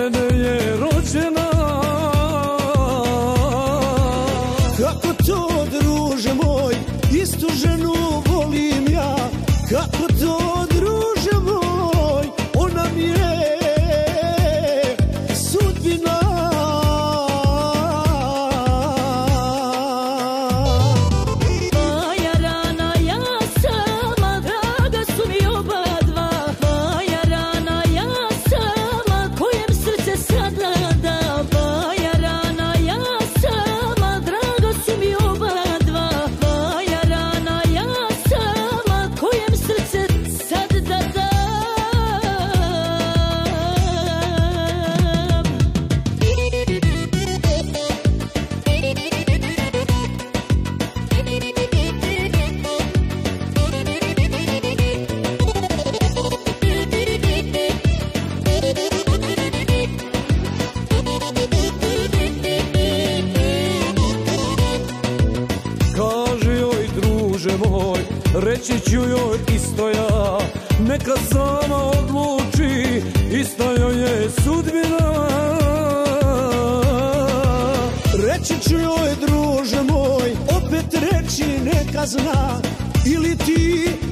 mene je rođena. Kako to, druže moj, istu ženu volim ja. Kako to, druže moj, ona mi je sudbina. Moja rana, ja sama, draga su mi oba dva. Moja rana, ja sama, kojem srce sad nada. Moja rana, ja sama, draga su mi oba dva. Moja rana, ja sama, kojem srce sad da dam. Kaži joj, druže moj, reći ću joj isto ja. Neka sama odluči, ista joj je sudbina. Reći ću joj, druže moj, opet reći neka zna. Ili ti